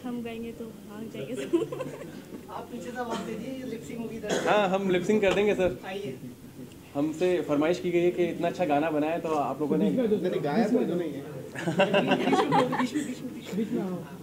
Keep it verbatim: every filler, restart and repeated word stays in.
हम गाएंगे तो भाग जाएंगे सब। आप पीछे से आवाज दे दीजिए, लिपसिंग होगी। हाँ हम लिपसिंग कर देंगे सर। आइए। हमसे फरमाइश की गई है कि इतना अच्छा गाना बनाया तो आप लोगों ने गाया तो नहीं है। बीच में बीच में बीच में